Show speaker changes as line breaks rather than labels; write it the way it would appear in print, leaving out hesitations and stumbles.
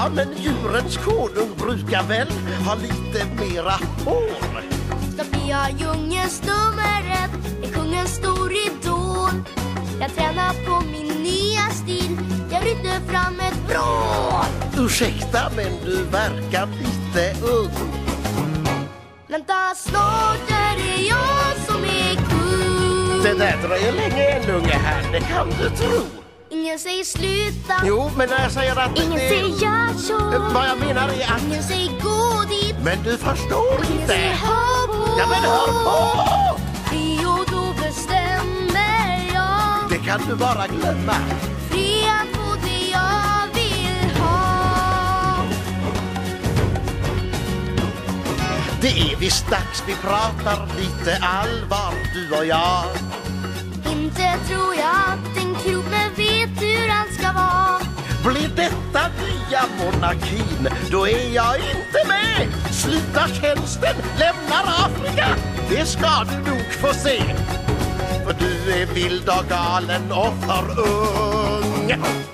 Ja, men djurens konung brukar väl ha lite mera hår.
Sofia djungelns nummer 1 är kungens stor idol. Jag tränar på min nya stil, jag rycker fram ett vrål.
Ursäkta, men du verkar lite ung.
Vänta, snart är det jag som är kung.
Det där dröjer länge en unge här, det kan du tro.
Ingen säger sluta.
Jo, men när jag säger att
Ingen säger gör så.
Vad jag menar är att...
Ingen säger gå dit.
Men du förstår
Ingen
inte.
säger hör på.
Ja, men hör på!
Fri och då bestämmer jag.
Det kan du bara glömma.
Fri att få det jag vill ha.
Det är visst dags vi pratar lite allvar, du och jag.
Inte tror jag att en krona vet hur han ska vara.
Blir detta nya monarkin, då är jag inte med. Sluta tjänsten, lämnar Afrika. Det ska du nog få se. För du är vild och galen och för ung.